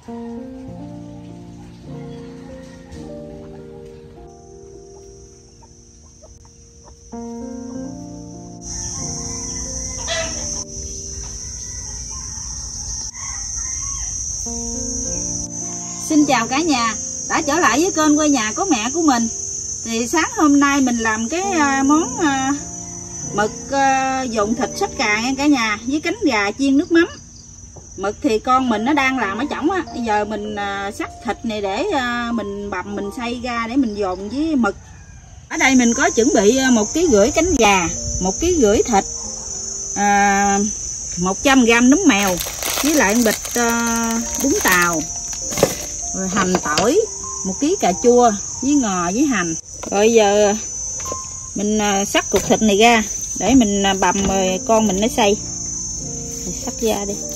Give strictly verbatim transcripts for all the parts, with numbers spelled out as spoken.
Xin chào cả nhà, đã trở lại với kênh quê nhà có mẹ của mình. Thì sáng hôm nay mình làm cái món mực dùng thịt sắp cà nha cả nhà, với cánh gà chiên nước mắm. Mực thì con mình nó đang làm ở trỏng á, bây giờ mình sắc thịt này để mình bằm mình xay ra để mình dồn với mực. Ở đây mình có chuẩn bị một ký rưỡi cánh gà, một ký rưỡi thịt, à, một trăm gam nấm mèo, với lại bịch uh, bún tàu, rồi hành tỏi, một ký cà chua với ngò với hành. Rồi giờ mình uh, sắc cục thịt này ra để mình uh, bằm rồi con mình nó xay. Rồi sắc ra đi.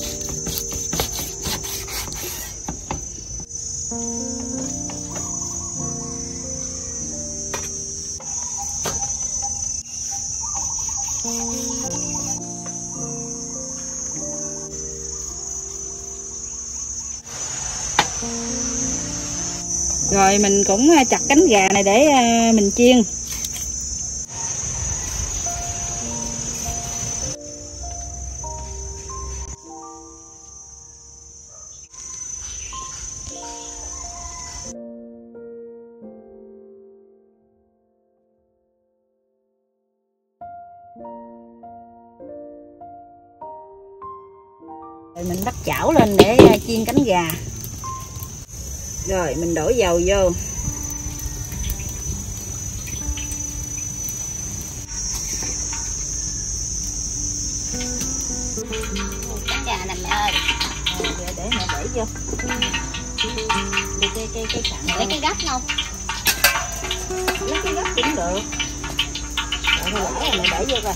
Rồi mình cũng chặt cánh gà này để mình chiên. Rồi mình bắt chảo lên để chiên cánh gà. Rồi mình đổ dầu vô. Cánh gà nè mẹ ơi. À, để, để mẹ để vô. Đi cái cái cái sẵn lấy cái gấp không? Lấy cái gấp cũng được. Rồi thôi lỡ rồi mẹ để vô coi.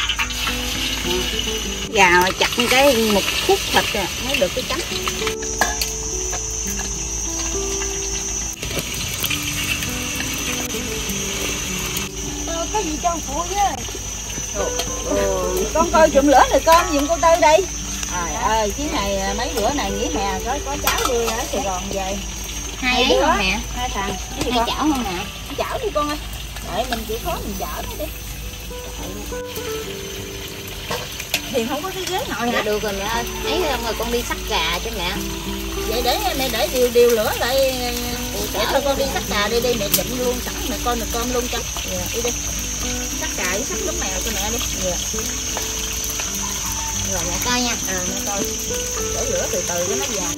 Gà mà chặt cái một khúc thịt à, mới được cái cánh. Có gì cho phụ với. Ừ, con coi chụm lửa rồi con giùm cô Tư đi. Trời ơi, chuyến này mấy bữa này nghỉ hè có có cháu đi ở Sài Gòn về. Hai ấy không mẹ? Hai thằng. Hai chảo không mẹ? Chảo đi con ơi. Đợi mình chịu khó mình chảo nó đi. Thì không có cái ghế ngồi hả? Dạ được rồi mẹ ơi. Ấy không rồi con đi xắt gà cho mẹ. Vậy để mẹ để điều điều lửa lại để thôi con đi xắt gà đi đi mẹ chụm luôn sẵn mẹ coi nồi cơm luôn cho. Dạ. Đi đi. Xắt gà với xắt nấm mèo cho mẹ đi. Dạ. Rồi mẹ coi nha. À mẹ coi. Để lửa từ từ cho nó vàng.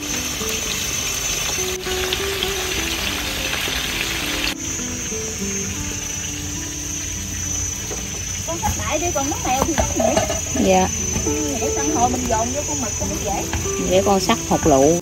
Con xắt lại đi còn nấm mèo thì nấm mèo. Dạ. Để sẵn hồi mình dồn vô con mực cho nó dễ. Để con sắc hột lựu.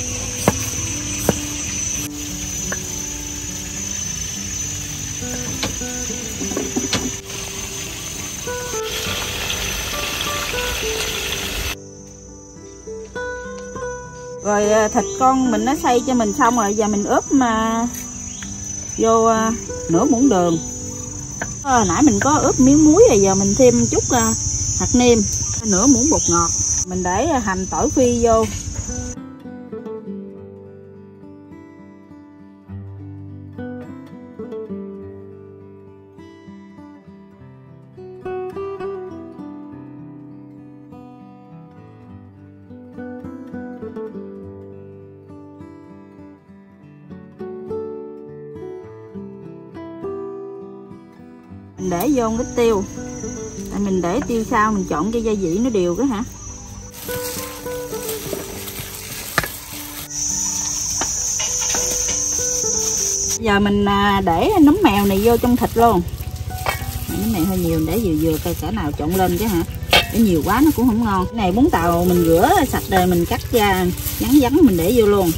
Rồi thịt con mình nó xay cho mình xong rồi, giờ mình ướp mà vô nửa muỗng đường. À, nãy mình có ướp miếng muối rồi, giờ mình thêm chút hạt nêm, nửa muỗng bột ngọt. Mình để hành tỏi phi vô. Mình để vô cái tiêu. Tại mình để tiêu sau mình chọn cái gia vị nó đều cái hả. Giờ mình để nấm mèo này vô trong thịt luôn. Nấm mèo hơi nhiều để vừa vừa coi cỡ nào trộn lên chứ hả. Để nhiều quá nó cũng không ngon. Cái này bún tàu mình rửa sạch rồi mình cắt ra ngắn vắn mình để vô luôn.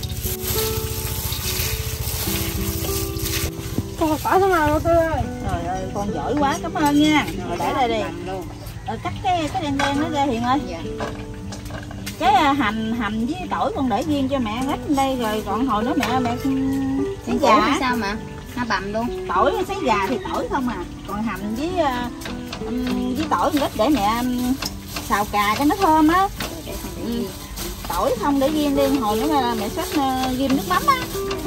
Con tỏi thế nào Tư ơi? Trời ơi con giỏi quá, cảm ơn nha. Rồi để đây đi. Rồi cắt cái cái đen đen nó ra Hiền ơi. Dạ. Cái hành hành với tỏi con để riêng cho mẹ gấp lên đây rồi còn hồi nữa mẹ mẹ xấy gà sao mà nó bằm luôn. Tỏi xấy gà thì tỏi không à, còn hành với với tỏi gấp để mẹ xào cà cho nó thơm á. Ừ. tỏi không để riêng đi, hồi nữa là mẹ xắt ghim nước mắm á.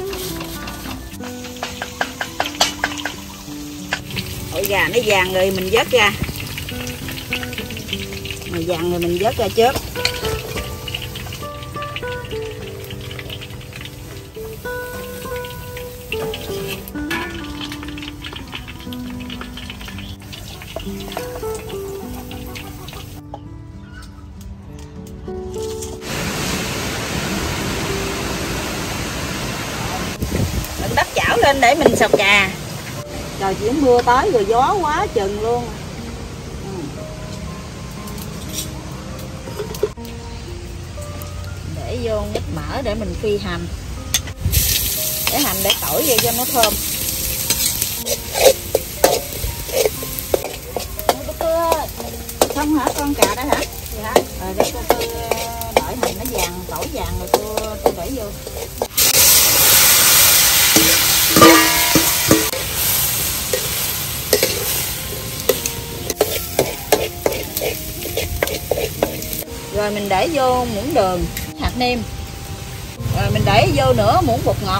Ổi gà nó vàng rồi mình vớt ra. Mà vàng rồi mình vớt ra trước. Mình đắp chảo lên để mình xào gà. Trời chuyển mưa tới rồi gió quá chừng luôn. Ừ. Để vô ít mỡ để mình phi hành. Để hành để tỏi vô cho nó thơm. Xong hả con cà đó hả? Dạ. Rồi để cô tôi đợi hành nó vàng, tỏi vàng rồi cô tôi để vô. Rồi mình để vô muỗng đường, hạt nêm. Rồi mình để vô nữa muỗng bột ngọt.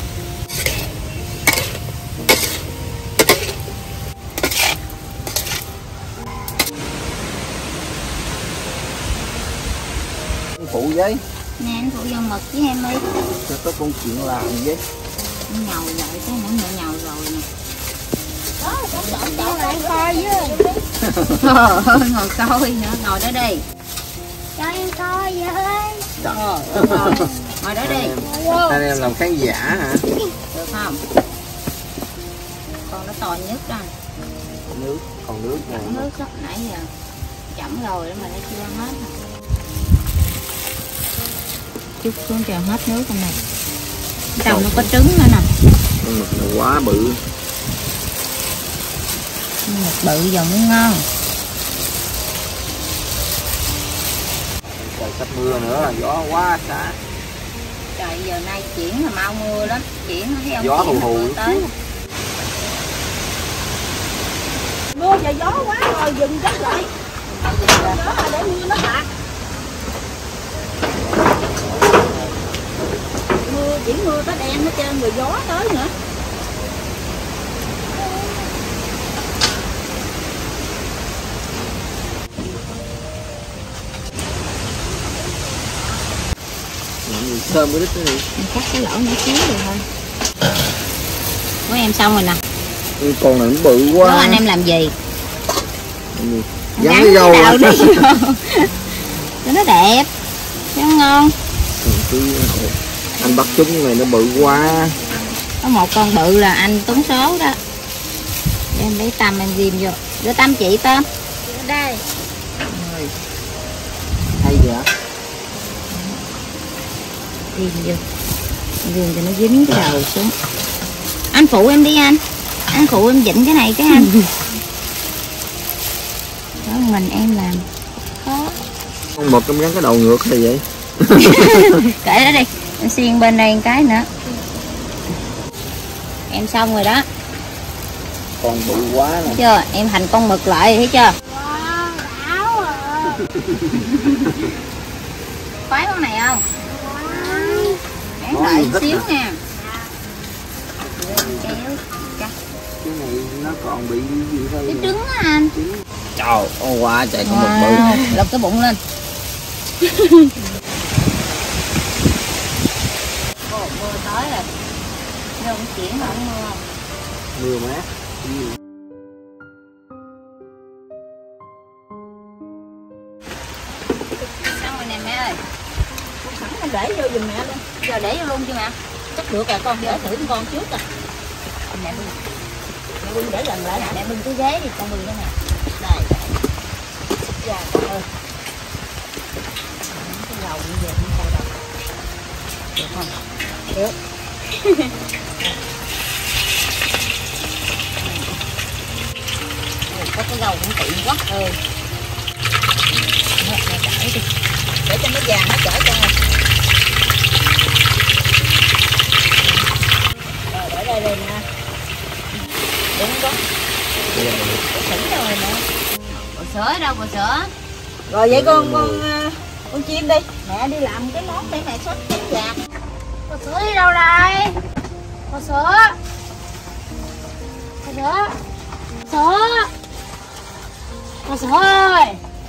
Phụ với nè, anh phụ vô mực với em đi. cho có công chuyện làm với. Nhầu vậy cái nữa nhậu nhầu rồi nè. Đó, con chọn chọn lại coi với. Thôi ngồi coi nữa, ngồi đó đi. Cho em coi với. Ờ, ngồi, ngồi đó đi. Anh em làm khán giả hả? Được không? Con nó to nhất đó. Nước, còn nước nè. Nước đó, nãy giờ chậm rồi đó mà nó chưa hết. Chút xuống chờ hết nước con này. Trong nó có trứng nữa nè. Con mực này quá bự. Mực bự giờ mới ngon. Trời sắp mưa nữa là gió quá xa. Trời giờ nay chuyển là mau mưa lắm. Chuyển thấy ông Gió hù chuyển hù mưa tới. Mưa trời gió quá rồi dừng chắc lại. Gió là để mưa nó tạt. Mưa chỉ mưa tới đen hết trơn rồi gió tới nữa. Thơm cái đít nữa đi. Mình cắt cái lỗ nhỏ xíu rồi thôi. Của em xong rồi nè. Con này nó bự quá. Đó anh em làm gì? Gắn cái dâu à. Cho nó đẹp, cho nó ngon. Anh bắt chúng này nó bự quá. Có một con bự là anh trúng số đó. Để em lấy tăm em ghim vô. Đưa tăm chị tôm. Đây. Hay vậy? Ghim vô. Ghim cho nó dính cái đầu xuống. Anh phụ em đi anh. Anh phụ em vịnh cái này cái anh. Đó mình em làm khó. Con mực em gắn cái đầu ngược hay vậy? Kệ đó đi. Em xiên bên đây một cái nữa. Em xong rồi đó. Con bự quá nè. Thấy chưa? Em thành con mực lại thấy chưa? Wow, đảo à. Khoái con này không? Wow. Bán lại xíu nha. Kéo. Cái này nó còn bị gì thôi. Cái trứng á anh. Trời ơi quá trời con mực Wow. bự. Lật cái bụng lên. Ồ, mưa tới rồi. Nó không chuyển không mưa. Mưa mát. Xong rồi nè mẹ ơi. Sẵn anh để vô giùm mẹ luôn. Giờ để vô luôn chưa mẹ? Chắc được rồi con, để thử con trước rồi. Mẹ bưng. Mẹ bưng để gần lại nè. Mẹ bưng cái ghế đi con bưng cái nè. Đây. Dạ con ơi. Cái dầu như vậy không sao đâu. Được không? Được. Có cái dầu cũng tiện quá. Ừ. Mẹ mẹ chảy đi. Để cho nó vàng nó chở cho mình. Rồi để đây đây nè. Đúng không? Thử rồi nè. Bò sữa đâu bò sữa? Rồi vậy con con Con chim đi, mẹ đi làm cái món để mẹ sốt cánh gà. Bò sữa đi đâu đây? Bò sữa. Bò sữa. Sữa. Bò sữa ơi.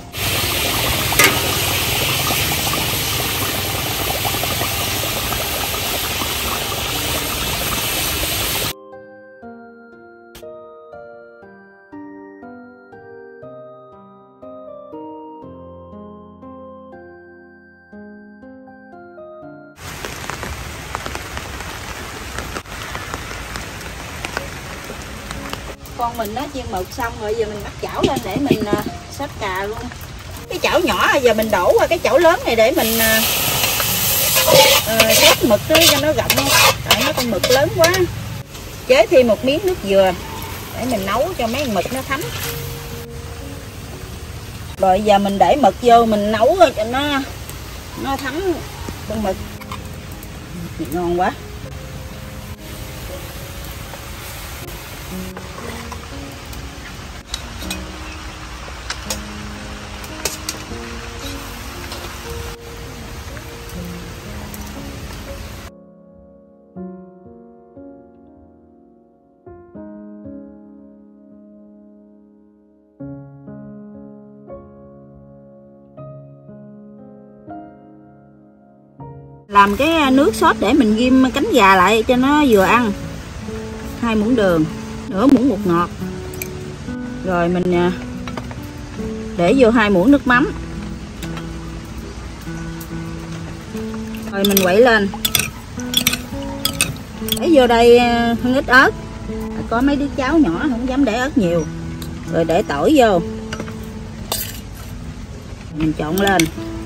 Con mình nó chiên mực xong rồi, giờ mình bắt chảo lên để mình uh, xếp cà luôn. Cái chảo nhỏ giờ mình đổ qua cái chảo lớn này để mình uh, uh, xếp mực đó, cho nó rộng. Tại nó con mực lớn quá. Chế thêm một miếng nước dừa để mình nấu cho mấy con mực nó thấm. Rồi giờ mình để mực vô mình nấu rồi cho nó nó thấm con mực. Ngon quá. Làm cái nước sốt để mình ghim cánh gà lại cho nó vừa ăn. Hai muỗng đường, nửa muỗng bột ngọt. Rồi mình để vô hai muỗng nước mắm. Rồi mình quậy lên. Để vô đây hơn ít ớt. Có mấy đứa cháu nhỏ không dám để ớt nhiều. Rồi để tỏi vô. Mình trộn lên.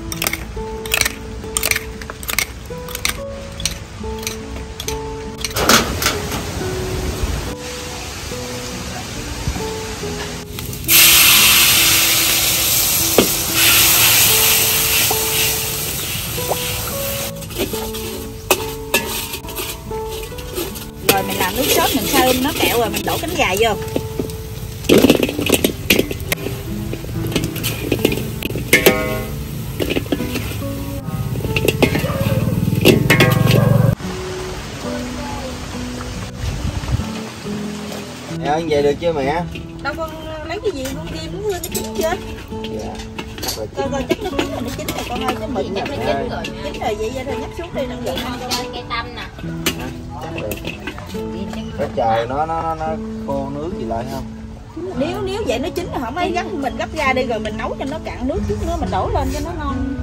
Rồi mình làm nước sốt mình thơm nó kẹo rồi mình đổ cánh gà vô. Mẹ ăn về được chưa mẹ? Đâu con lấy cái gì con ghim nó chín chưa? Dạ. Coi coi chắc nó chín rồi, nó chín rồi con ơi, cái mực nó chín rồi. Chín rồi vậy thôi nhấp xuống đi nó giận ngon cho Cây tăm nè. Chắc được. Cái trời nó nó nó khô nước gì lại không? Nếu nếu vậy nó chín rồi không ấy gấp mình gấp ra đi rồi mình nấu cho nó cạn nước chút nữa mình đổ lên cho nó ngon.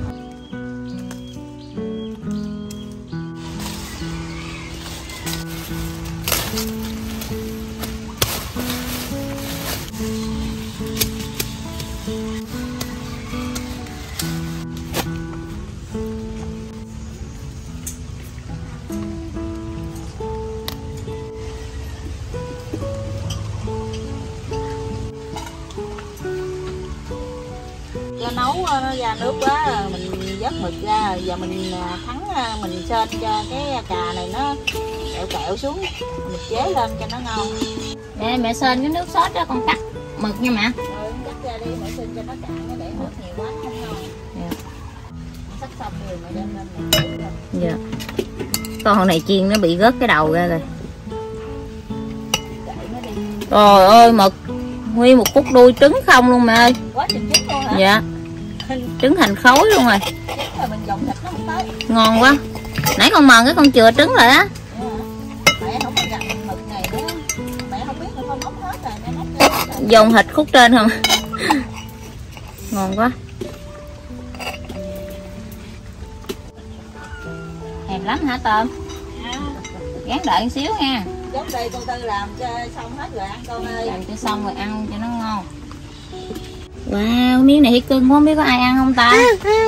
Cho nấu ra nước quá mình vớt mực ra, giờ mình thắng mình sên cho cái cà này nó kẹo kẹo xuống, mình chế lên cho nó ngon. Nè mẹ sên cái nước sốt đó con cắt mực nha mẹ. Ừ, cắt ra đi mẹ sên cho nó cạn, nó để nước nhiều quá nó không ngon. Dạ. Sắc xong rồi mẹ đem lên mẹ chế lên. Dạ. Con này chiên nó bị rớt cái đầu ra rồi. Trời ơi mực nguyên một phút đuôi trứng không luôn mẹ ơi. Quá trình trứng luôn hả? Dạ. Trứng thành khối luôn rồi. Trứng rồi mình dòng thịt nó không tới. Ngon quá. Nãy con mần cái con chừa trứng rồi á. Mẹ không có gặp mực này nữa. Mẹ không biết là con móc hết rồi, mẹ móc ra rồi. Dòng thịt khúc trên không. Ngon quá. Thèm lắm hả Tôm? À, Gán đợi một xíu nha. giống đây con Tư làm cho xong hết rồi ăn con ơi. Làm cho xong rồi ăn cho nó ngon. Wow, miếng này thì cưng quá, không biết có ai ăn không ta.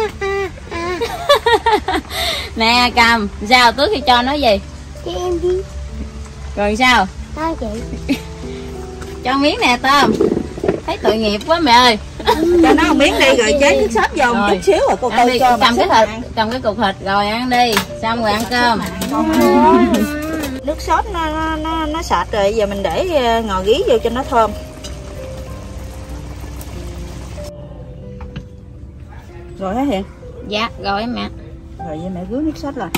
Nè cầm, sao trước khi cho nó gì? Cho em đi. Rồi sao? Tao chị. Cho miếng nè Tôm. Thấy tội nghiệp quá mẹ ơi. Cho nó một miếng đi rồi chế nước sốt vô một chút xíu rồi cô Tư cho cầm cái thịt, cầm cái cục thịt rồi ăn đi, xong rồi ăn cơm. Nước sốt nó nó nó, nó sệt rồi, giờ mình để ngò gí vô cho nó thơm. Rồi hả Hiền? Dạ rồi mẹ. Rồi vậy mẹ rưới nước sốt rồi.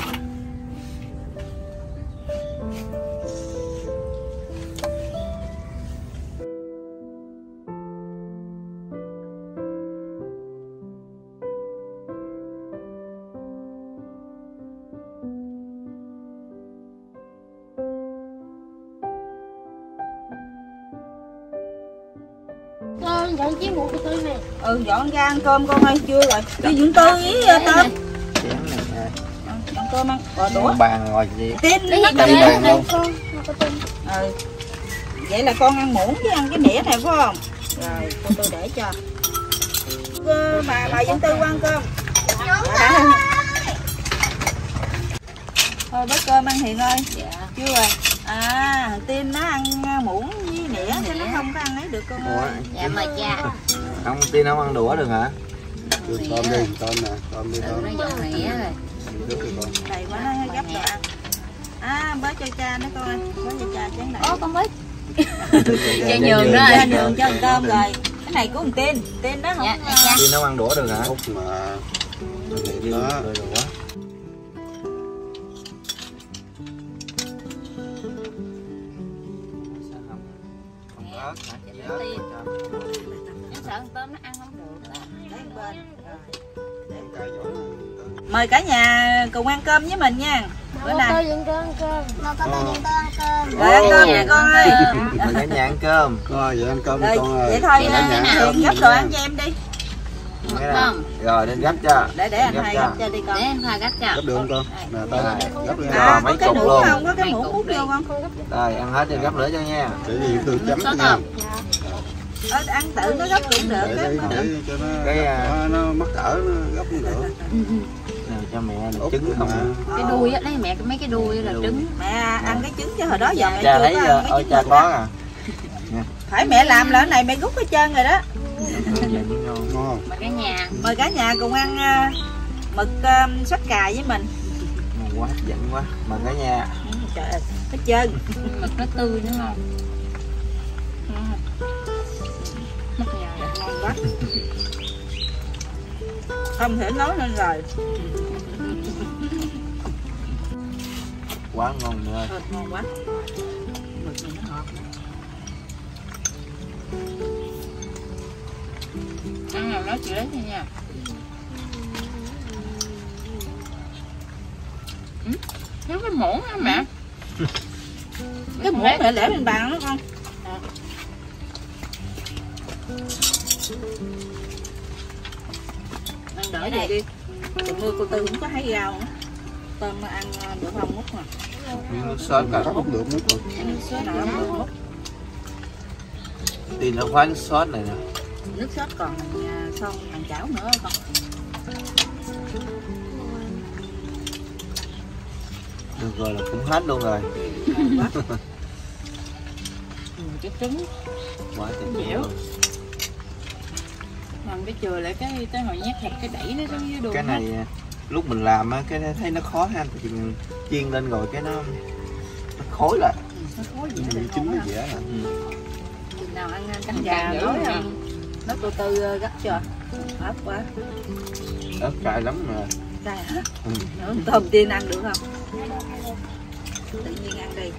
Con dọn chiếc muỗng của tôi nè. Ừ dọn ra ăn cơm con ơi, chưa rồi. Đi dưỡng tư với tôm. Chén này Dọn cơm ăn. Rồi đũa. bàn ngồi gì Tin Lấy nó gì cầm để bàn đây luôn. con, nó có tin. Ừ. Vậy là con ăn muỗng với ăn cái nĩa này phải không? Rồi cô tôi để cho. Cơ, bà bà Vĩnh Tư qua ăn cơm. Đã. Thôi bớt cơm ăn Hiền ơi. Dạ. Chưa rồi. À thằng Tiên nó ăn muỗng với nĩa cho nó không có ăn ấy được con ơi. Dạ mời cha. Không Tiên không ăn đũa được hả? Đưa tôm đi, tôm nè, tôm đi Ừ, tôm. nó dọn nĩa rồi. Đưa đi con. Đầy quá nó gấp đồ ăn. À bớt cho cha nữa con ơi. Bớt cho cha chén này. Ố con biết. Dạ, nhường dạ, đó. Cha nhường cho cơm rồi. Cái này của thằng Tiên. Tiên nó không. Dạ, dạ. Tiên không ăn đũa được hả? Út mà. Tiên Đó. rồi đũa. Em sợ con tôm nó ăn không được đó. Để bên. Cay giỏi nè. Mời cả nhà cùng ăn cơm với mình nha. Bữa Con nay. tôi dọn cơm cơm. Con tôi dọn cơm cơm. Rồi ăn cơm nha con ơi. Mời cả nhà ăn cơm. Rồi vậy ăn cơm đi Rồi, con ơi. vậy thôi Rồi cả nhà ăn cơm Hiền gấp đi đồ nha. ăn cho em đi. Nghe nè. Không. Rồi nên gấp cho. Để để anh Gấp hai cho. gấp cho đi con. Để em Thoa gấp cho. Gấp được không con? Nè tôm gấp đi. À, mấy có cái cục muỗng luôn. không? Có cái Mấy muỗng cục múc đi. vô không? Rồi ăn hết thì gấp nữa cho nha. Để gì tôi chấm Sốt cho nha. không? Ờ, ăn tự nó gấp cũng được. Để Cái đây để cho nó Cái, à, nó, nó mắc cỡ nó gấp cũng được. Nào cho mẹ được Út trứng không? mà. Cái đuôi á, lấy mẹ mấy cái đuôi là trứng. mẹ ăn cái trứng chứ hồi đó giờ mẹ Cha chưa thấy có giờ, ăn cái ôi trứng cha vịt có á. à. Phải mẹ làm là cái này mẹ rút hết trơn rồi đó. Ngon không? Mà cả nhà. Mời cả nhà cùng ăn à, mực à, sắp cà với mình. Ngon quá, hấp dẫn quá. Mời cả nhà. Ừ, trời ơi, hết trơn. Mực nó tươi nữa không? Ừ, Mất nhà rồi. ngon quá. Không thể nói lên rồi. Quá ngon nữa. Thôi, ngon quá. Mực này nó ngọt. Ăn nào nói chị lấy cho nha. Ừ, thiếu cái muỗng hả mẹ? Cái muỗng để để lên bàn đó con. Ăn đỡ này đi. Trời mưa cô Tư cũng có hái rau nữa. Tôm ăn được không múc mà. Nước sốt cả. Cắt cũng được nữa con. Nước sốt nào không được múc. Tin nó khoái nước sốt này nè. Nước sốt còn à, son bằng chảo nữa con. Được rồi là cũng hết luôn rồi. Ngon quá. Ừ, cái trứng. Quá tuyệt Dẻo. vời. Làm cái chừa lại cái tới hồi nhét thịt cái đẩy nó xuống dưới đường. Cái này à, lúc mình làm á cái thấy nó khó ha, thì mình chiên lên rồi cái nó nó khối lại. Nó khó gì Miếng chín nó dễ à. Chừng nào ăn cánh Ăn gà cà nói dữ à. nè. Nó cô Tư gấp cho. Ớt quá. Ớt cay lắm mà. Đây hả? Ừ. Nữa tôm tiên ăn được không? Tự nhiên ăn đi.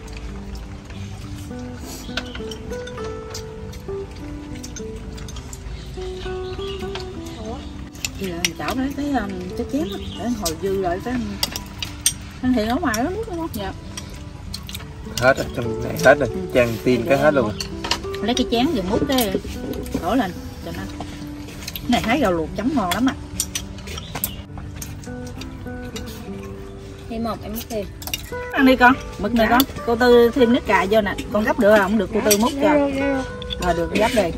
Thì là chảo đấy cái um, cái chén á, để hồi dư lại cái anh Hiền ở ngoài đó nước không? Dạ. Hết rồi, trong này hết rồi, chàng tin cái hết luôn. Lấy cái chén rồi múc cái đổ lên cho nó. Cái này thấy rau luộc chấm ngon lắm à. Thêm một em múc thêm. Ăn đi con, mực này con. Cô Tư thêm nước cà vô nè, con gấp được không? Được cô Tư múc cho. Rồi được gấp đi.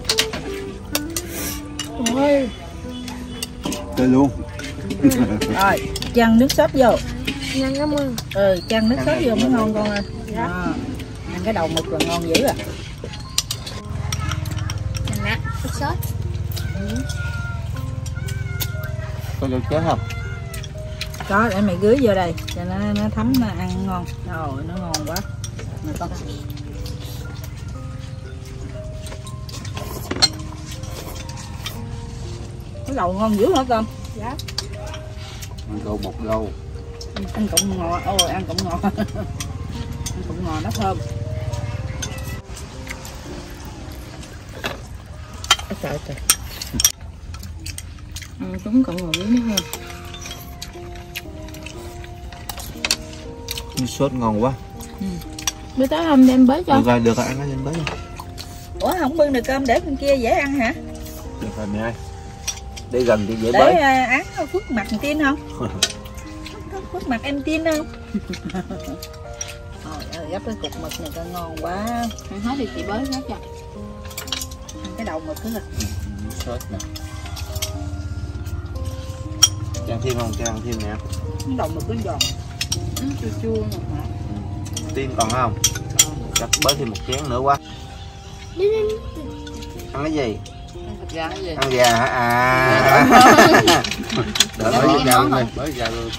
Ôi, Chơi luôn. Rồi, chăn nước sốt vô. nhanh cảm ơn. Ừ, chăn nước sốt vô mới ngon con ơi. Đó. Ăn cái đầu mực là ngon dữ à. Nhanh nè, chút sốt. Có dầu chết không? Có, để mày gửi vô đây cho nó nó thấm nó ăn ngon. Rồi, nó ngon quá. Rồi con. Cái đầu ngon dữ hả con? Dạ. Ăn gâu một gâu. Ăn cũng ngọt, ôi ăn cũng ngọt. Ăn cũng ngọt nó thơm. Trời trời. Ăn chúng còn ngồi nữa hơn. Sốt ngon quá. Ừ. Bữa tới hôm đem bới cho. Được rồi, được rồi, ăn nó đem bới. Ủa không bưng được cơm để bên kia dễ ăn hả? Được rồi mẹ ơi. Đi gần thì dễ để bới. Để án phước mặt tin không? Có phước mặt em tin không? Trời ơi, gấp cái cục mực này coi ngon quá. Ăn hết đi chị bới hết cho. Ăn cái đầu mực đó rồi. Sốt nè. Cho ăn thêm không? Cho ăn thêm nè. Cái đầu mực nó giòn. Ừ, chua chua nè. Tiên còn không? Chắc bới thêm một chén nữa quá. Ăn cái gì? Ăn gà cái gì? Ăn gà hả? À. Đợi Bới bới gà gà luôn luôn đi, đi. bới gà luôn.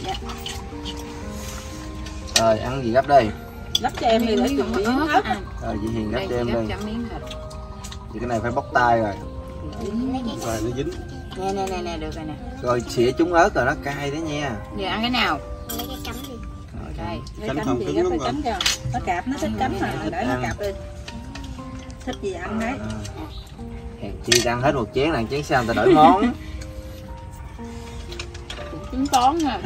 Rồi ăn gì gấp đây? Gấp cho em đi để dùng Miếng miếng ớt ớt. à. Rồi chị Hiền gấp Đây cho em chị gấp đi. cho miếng thịt. Thì cái này phải bóc tay rồi. Rồi nó dính. Nè nè nè nè được rồi nè. Rồi xỉa trúng ớt rồi nó cay đó nha. Giờ ăn cái nào? Lấy cái cắm đi. Rồi Đây. Cái Cánh cánh không thì cứng gấp lắm phải rồi. cánh cho. Nó cạp nó thích cánh mà để nó Ăn. cạp đi. Thích gì ăn đấy. Hèn chi ăn hết một chén là chén sau người ta đổi món. Cũng tính toán nè.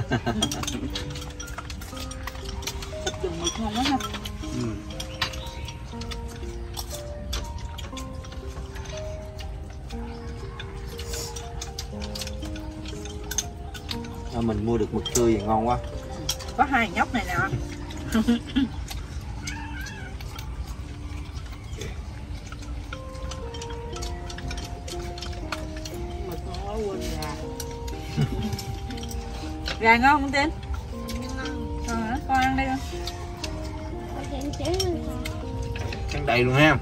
Thịt dùng mực ngon quá ha. Ừ. À, mình mua được mực tươi thì ngon quá. Có hai nhóc này nè. Mực ngon quá quên gà. Gà ngon không Tin? Ờ, con ăn đi con. Ăn đầy luôn ha.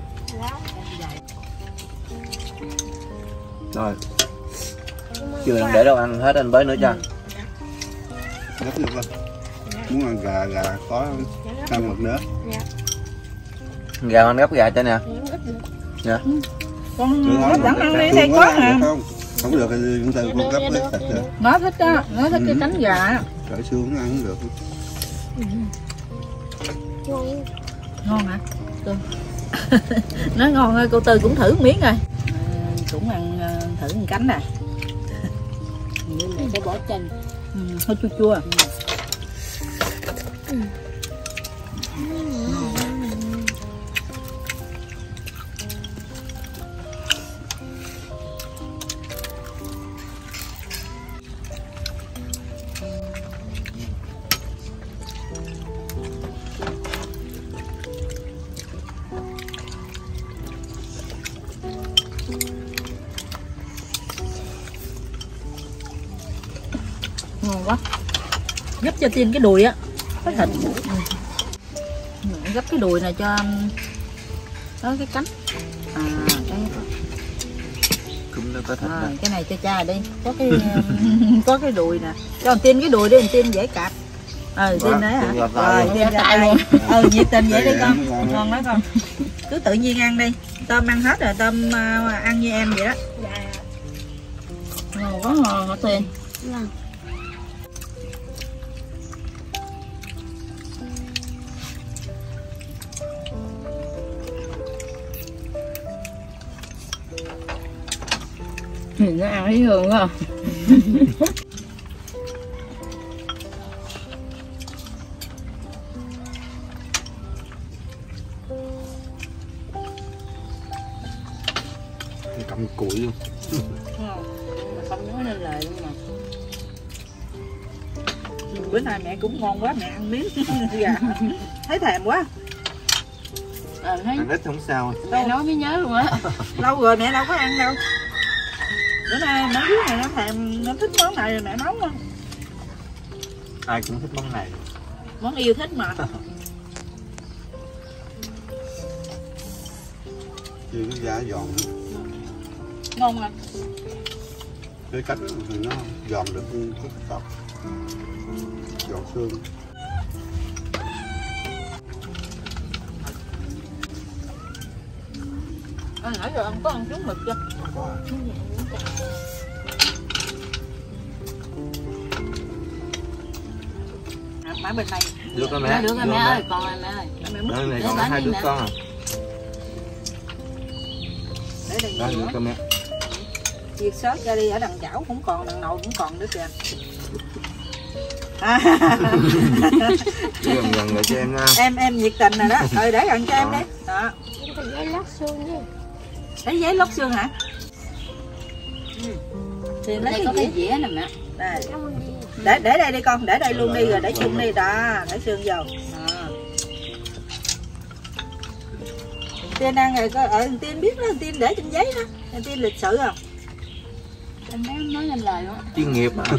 Rồi. Chưa ăn để đâu, ăn hết anh bới nữa cho. Gấp được không? Muốn ăn gà, gà có ăn mực nữa. Gà anh gấp gà cho nè. Dạ. Con Được nó không? vẫn ăn đi, Được đây không? có Ăn hả? được không? Không được thì chúng ta cung cấp với thịt nữa. Nó thích đó, nó thích cái cánh gà á. Cởi xương nó ăn không được. Ngon hả? Tư. Nói ngon ơi, cô Tư cũng thử một miếng rồi. À, cũng ăn uh, thử một cánh nè. Như này cái bỏ chân. Ừ, hơi chua chua. Ừ. Ngon quá. Gấp cho Tiên cái đùi á, cái thịt. Ừ. Gấp cái đùi này cho đó cái cánh. À cái Cũng nó có thịt à, đó. cái này cho cha đi. Có cái có cái đùi nè. Cho thằng Tiên cái đùi đi, thằng Tiên dễ cạp. Ờ Tiên đấy hả? Rồi Tiên ra tay luôn. Ừ nhiệt tình vậy đi con. Ngon đó con. Cứ tự nhiên ăn đi. Tôm ăn hết rồi, tôm uh, ăn như em vậy đó. Ngon quá ngon hả Tiên? Vâng. Nhìn nó ăn thấy hương quá. Cầm củi luôn. Không nói nên lời luôn mà. Bữa nay mẹ cũng ngon quá, mẹ ăn miếng gà. Thấy thèm quá. Ờ thấy Ăn ít không sao. mẹ nói mới nhớ luôn á. Lâu rồi mẹ đâu có ăn đâu. Bữa nay nó biết này nó thèm, nó thích món này rồi mẹ nấu không? Ai cũng thích món này. Món yêu thích mà. Chứ cái gà giòn. Ngon anh. Cái cách thì nó giòn được cái tóc. Giòn xương. Anh nãy giờ anh có ăn trứng mực chưa? Có à? mà bên này Được rồi Mẹ mẹ. được rồi mẹ ơi, con ơi mẹ ơi. mẹ múc Đây này Để còn bánh hai đi đứa mẹ. con à. để đây Đó nhiều được lắm. rồi mẹ. Chiên sớt ra đi, ở đằng chảo cũng còn, đằng nồi cũng còn nữa kìa. À, Chứ gần gần lại cho em nha. em em nhiệt tình rồi đó. Ừ, để gần cho em đi. Đó. Em phải giấy lót xương đi. Lấy giấy lót xương hả? Thì lấy Đây cái có gì? cái dĩa nè mẹ. Đây. Cảm ơn chị. Để để đây đi con, để đây luôn đi rồi để chung đi đó, để xương vào. Đó. Tiên ăn rồi có ở Tiên biết đó, Tiên để trên giấy đó. Tiên lịch sự không? Em nói nói lên lời luôn á. Chuyên nghiệp mà.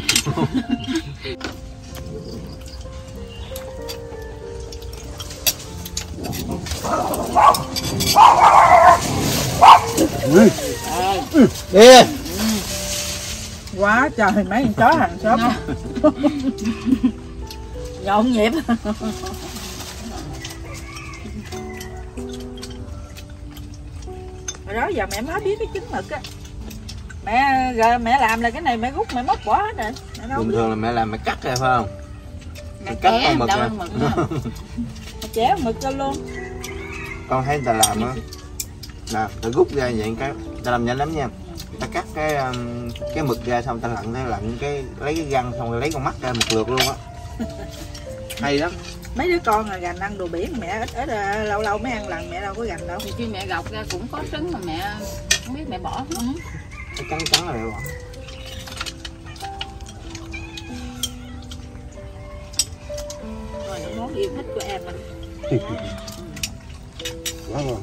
Đi. Quá trời mấy con chó hàng xóm. Nhộn nhịp. Rồi đó giờ mẹ mới biết cái trứng mực á. Mẹ rồi mẹ làm là cái này mẹ rút mẹ móc bỏ hết rồi. Mẹ đâu Bình biết. thường là mẹ làm mẹ cắt ra phải không? Mẹ Cắt ké con mực đâu ra. ăn mực nữa. Mẹ chẻ mực cho luôn. Con thấy người ta làm á, nè, ta rút ra vậy cái, ta làm nhanh lắm nha. Ta cắt cái um, cái mực ra xong ta lặn, ta lặn cái lấy cái răng xong rồi lấy con mắt ra một lượt luôn á. Hay lắm. Mấy đứa con là gành ăn đồ biển, mẹ ít ít à, lâu lâu mới ăn lần, mẹ đâu có gành đâu. Thì khi mẹ gọc ra cũng có trứng mà mẹ không biết mẹ bỏ không? Cái trắng trắng là đẹp. Rồi những món yêu thích của em mà. Quá ngon.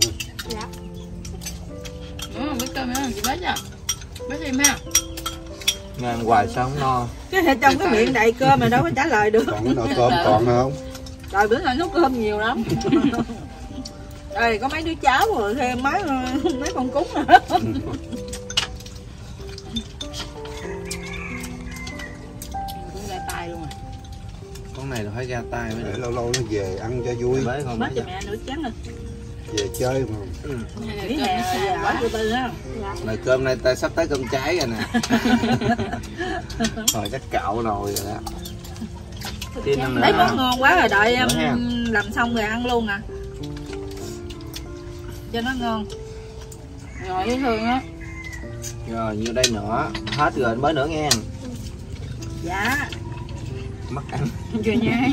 Ừ, biết cơm nữa, chị bớt à. Bớt đi mẹ. Nghe ăn hoài sao không no. Cái trong cái miệng đầy cơm mà đâu có trả lời được. Còn cái nồi cơm còn không? Rồi bữa nay nấu cơm nhiều lắm. Đây có mấy đứa cháu rồi thêm mấy mấy con cúng nữa. Cũng ra tay luôn à. Con này là phải ra tay mới Để được. lâu lâu nó về ăn cho vui. Bế con Mất bế cho ra. mẹ nửa chén rồi. Về chơi mà. Ừ. Nghỉ hè giờ bỏ vô tư á. Nồi cơm này ta sắp tới cơm cháy rồi nè. Rồi chắc cạo nồi rồi đó. Tin năm nữa. Thấy món ngon quá rồi, đợi em Nữa ha. làm xong rồi ăn luôn à. Cho nó ngon. Ngồi dễ thương á. Rồi nhiêu đây nữa. Hết rồi mới nữa nghe. Dạ. Mắc ăn. Chưa nhai.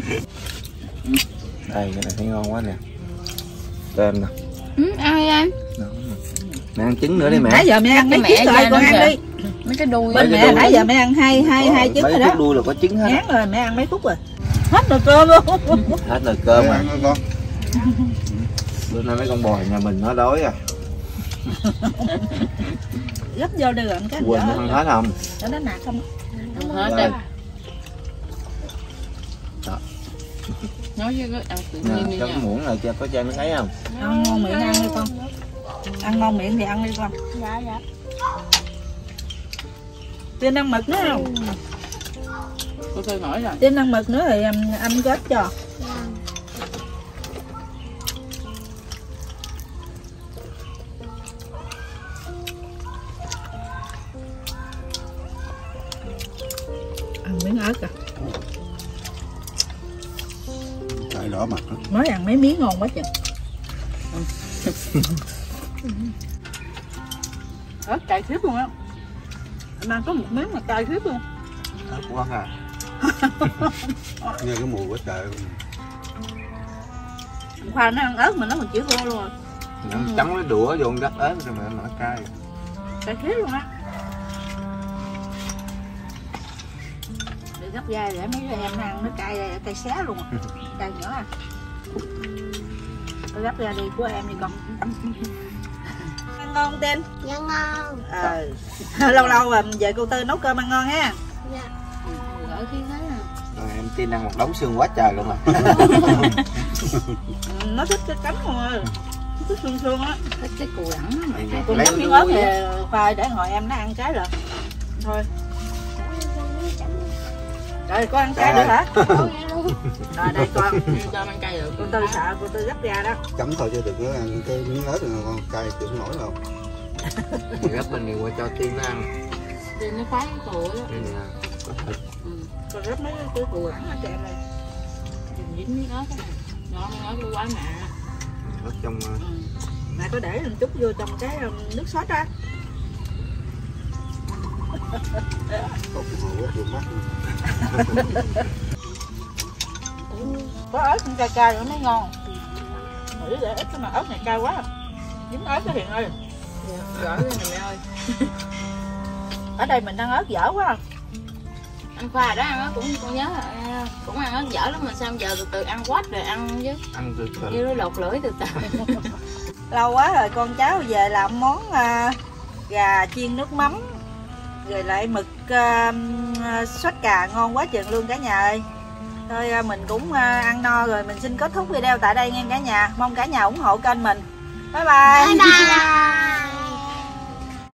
Đây cái này thấy ngon quá nè. Tôm nè. Ừ, ăn đi em. Đó. Mẹ ăn trứng nữa đi mẹ. Nãy giờ mẹ ăn mấy Cái trứng mẹ rồi, ra con nữa ăn kìa. đi. Mấy cái đuôi. Bên Mấy mẹ cái nãy đuôi. giờ mẹ ăn hai hai hai trứng Mấy rồi phút đó. đuôi là có trứng hết. Ngán rồi mẹ ăn mấy phút rồi. Hết nồi cơm luôn. Hết nồi cơm Để à. ăn thôi con. Bữa nay mấy con bò nhà mình nó đói à. Gấp vô đi rồi cái Quên nó ăn hết không? cho nó nạt không. Ăn hết Đây. rồi. Nói với cái ăn tự Nè, nhiên đi cho nha. cái muỗng này cho có cho nó thấy không? Ăn ngon miệng ăn đi con. Ăn ngon miệng thì ăn đi con. Dạ dạ. Tiên ăn mực nữa không? Cô tôi nổi rồi. Tiên ăn mực nữa thì em anh kết cho. Dạ. Ăn miếng ớt à. Cải đỏ mặt đó. Mới ăn mấy miếng ngon quá chừng. Ớt cay khiếp luôn á. Em ăn có một miếng mà cay khiếp luôn. Hết quá à. Nghe cái mùi quá trời. Khoa nó ăn ớt mà nó còn chịu thua luôn rồi. Nó chấm cái đũa vô gắt ớt rồi mà nó cay. Cay khiếp luôn á. Để gấp dai để mấy đứa em nó ăn nó cay cay xé luôn à. Cay nữa à. Tôi gấp ra đi của em đi con. Ăn ngon Tên. Dạ ngon. Ờ. Lâu lâu mà về cô Tư nấu cơm ăn ngon ha. Dạ. Gỡ khí thế à. Rồi em tin ăn một đống xương quá trời luôn à. Nó thích cái cánh mà. Thích xương xương á. Thích cái cù lẳng mà. Còn Lấy nhắm miếng đuôi ớt thì á. khoai để ngồi em nó ăn cái rồi. Thôi. Rồi con ăn cái nữa hả? Rồi đây con. Cho ăn cay được. Cô Tư sợ cô Tư gấp ra đó. Chấm thôi chứ đừng có ăn cái miếng ớt này con cay chịu không nổi đâu. Gấp bên này qua cho Tiên nó ăn. Thì nó khoái cái cù đó. Đây nè. Có thịt. Còn gấp mấy cái củ lẳng ở kèm này. dính miếng ớt á. Ngon ớt nó quá mạ. Ở trong Ừ. Mẹ có để một chút vô trong cái nước sốt á. Cột màu quá vô mắt. Có ớt cũng cay cay nữa mới ngon. Nghĩ để ít mà ớt này cay quá. Dính ớt đó Hiền ơi. Gỡ lên nè mẹ ơi. Ở đây mình ăn ớt dở quá. Anh Khoa đó ăn ớt cũng con nhớ là cũng ăn ớt dở lắm mà sao giờ từ từ ăn quách rồi ăn chứ. ăn từ từ. Như nó lột lưỡi từ từ. Lâu quá rồi con cháu về làm món uh, gà chiên nước mắm. Rồi lại mực uh, sốt cà ngon quá chừng luôn cả nhà ơi. Thôi uh, mình cũng uh, ăn no rồi, mình xin kết thúc video tại đây nha cả nhà. Mong cả nhà ủng hộ kênh mình. Bye bye. Bye bye.